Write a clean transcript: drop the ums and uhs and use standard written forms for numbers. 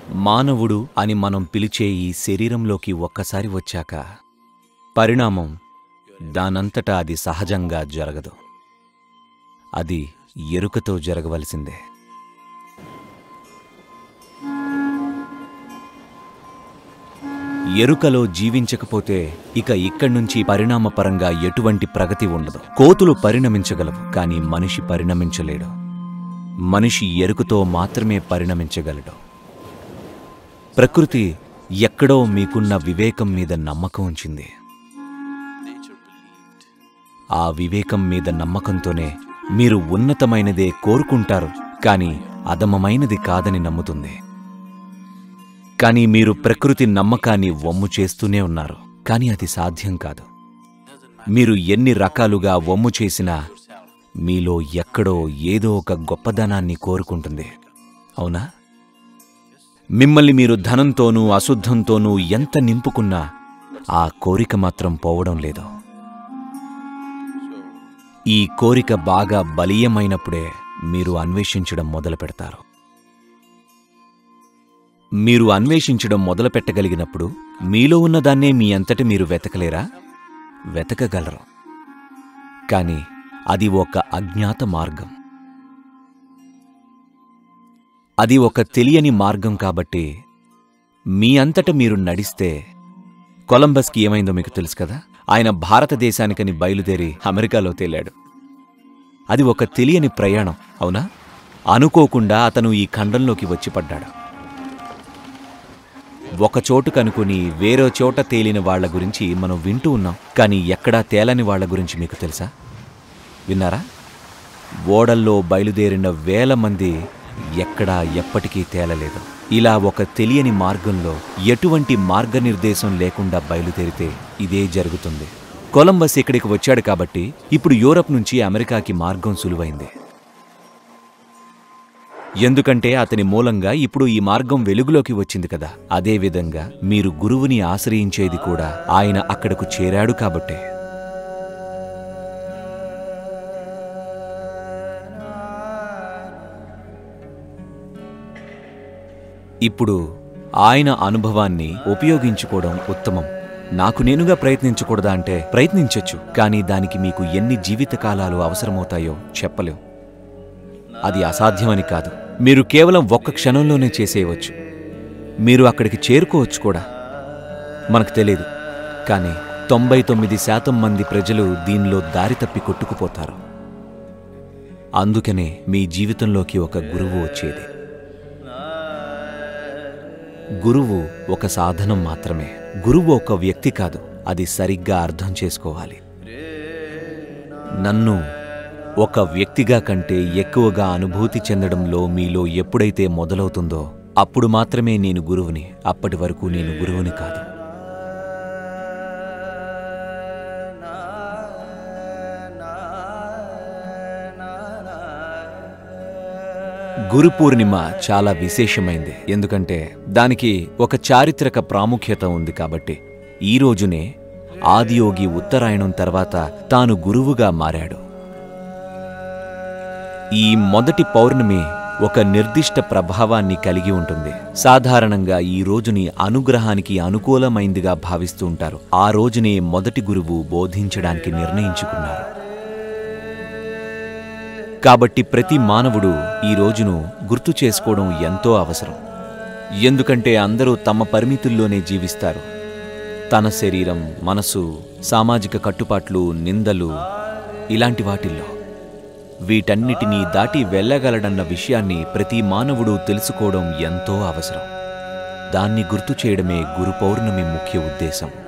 మానవుడు అని మనం పిలిచే ఈ శరీరంలోకి ఒక్కసారి వచ్చాక పరిణామం దానంతటా అది సహజంగా జరగదు. అది ఎరుకతో జరగవలసిందే. ఎరుకలో జీవించకపోతే ఇక ఇక్కడ్నుంచి పరిణామపరంగా ఎటువంటి ప్రగతి ఉండదు. కోతులు పరిణమించగలవు, కానీ మనిషి పరిణమించలేడు. మనిషి ఎరుకతో మాత్రమే పరిణమించగలడు. ప్రకృతి ఎక్కడో మీకున్న వివేకం మీద నమ్మకం ఉంచింది. ఆ వివేకం మీద నమ్మకంతోనే మీరు ఉన్నతమైనదే కోరుకుంటారు, కానీ అధమమైనది కాదని నమ్ముతుంది. కానీ మీరు ప్రకృతి నమ్మకాన్ని వమ్ము చేస్తూనే ఉన్నారు, కానీ అది సాధ్యం కాదు. మీరు ఎన్ని రకాలుగా వమ్ము చేసినా మీలో ఎక్కడో ఏదో ఒక గొప్పదనాన్ని కోరుకుంటుంది, అవునా? మిమ్మల్ని మీరు ధనంతోనూ అశుద్ధంతోనూ ఎంత నింపుకున్నా ఆ కోరిక మాత్రం పోవడం లేదు. ఈ కోరిక బాగా బలీయమైనప్పుడే మీరు అన్వేషించడం మొదలుపెడతారు. మీరు అన్వేషించడం మొదలుపెట్టగలిగినప్పుడు మీలో ఉన్నదాన్నే మీ అంతటి మీరు వెతకలేరా? వెతకగలరు, కానీ అది ఒక అజ్ఞాత మార్గం. అది ఒక తెలియని మార్గం. కాబట్టి మీ అంతట మీరు నడిస్తే కొలంబస్కి ఏమైందో మీకు తెలుసు కదా. ఆయన భారతదేశానికని బయలుదేరి అమెరికాలో తేలాడు. అది ఒక తెలియని ప్రయాణం, అవునా? అనుకోకుండా అతను ఈ ఖండంలోకి వచ్చి పడ్డాడు. ఒక చోటు కనుకొని వేరే చోట తేలిన వాళ్ల గురించి మనం వింటూ ఉన్నాం, కానీ ఎక్కడా తేలని వాళ్ల గురించి మీకు తెలుసా? విన్నారా? ఓడల్లో బయలుదేరిన వేల మంది ఎక్కడా ఎప్పటికీ తేలలేదు. ఇలా ఒక తెలియని మార్గంలో ఎటువంటి మార్గనిర్దేశం లేకుండా బయలుదేరితే ఇదే జరుగుతుంది. కొలంబస్ ఇక్కడికి వచ్చాడు కాబట్టి ఇప్పుడు యూరప్ నుంచి అమెరికాకి మార్గం సులువైంది. ఎందుకంటే అతని మూలంగా ఇప్పుడు ఈ మార్గం వెలుగులోకి వచ్చింది కదా. అదేవిధంగా మీరు గురువుని ఆశ్రయించేది కూడా ఆయన అక్కడకు చేరాడు కాబట్టే. ఇప్పుడు ఆయన అనుభవాన్ని ఉపయోగించుకోవడం ఉత్తమం. నాకు నేనుగా ప్రయత్నించకూడదా అంటే ప్రయత్నించొచ్చు, కానీ దానికి మీకు ఎన్ని జీవితకాలాలు అవసరమవుతాయో చెప్పలేం. అది అసాధ్యమని కాదు. మీరు కేవలం ఒక్క క్షణంలోనే చేసేయవచ్చు. మీరు అక్కడికి చేరుకోవచ్చు కూడా. మనకు తెలియదు, కానీ 99% మంది ప్రజలు దీనిలో దారి తప్పి కొట్టుకుపోతారు. అందుకనే మీ జీవితంలోకి ఒక గురువు వచ్చేది. గురువు ఒక సాధనం మాత్రమే. గురువు ఒక వ్యక్తి కాదు. అది సరిగ్గా అర్థం చేసుకోవాలి. నన్ను ఒక వ్యక్తిగా కంటే ఎక్కువగా అనుభూతి చెందడంలో మీలో ఎప్పుడైతే మొదలవుతుందో అప్పుడు మాత్రమే నేను గురువుని. అప్పటి వరకు నేను గురువుని కాదు. గురు పూర్ణిమ చాలా విశేషమైంది, ఎందుకంటే దానికి ఒక చారిత్రక ప్రాముఖ్యత ఉంది. కాబట్టి ఈ రోజునే ఆదియోగి ఉత్తరాయణం తర్వాత తాను గురువుగా మారాడు. ఈ మొదటి పౌర్ణమి ఒక నిర్దిష్ట ప్రభావాన్ని కలిగి ఉంటుంది. సాధారణంగా ఈ రోజుని అనుగ్రహానికి అనుకూలమైందిగా భావిస్తూ ఉంటారు. ఆ రోజునే మొదటి గురువు బోధించడానికి నిర్ణయించుకున్నారు. కాబట్టి ప్రతి మానవుడు ఈ రోజును గుర్తు చేసుకోవడం ఎంతో అవసరం. ఎందుకంటే అందరూ తమ పరిమితుల్లోనే జీవిస్తారు. తన శరీరం, మనసు, సామాజిక కట్టుబాట్లు, నిందలు, ఇలాంటి వాటిల్లో వీటన్నిటినీ దాటి వెళ్ళగలడన్న విషయాన్ని ప్రతి మానవుడు తెలుసుకోవడం ఎంతో అవసరం. దాన్ని గుర్తు చేయడమే గురు పౌర్ణమి ముఖ్య ఉద్దేశం.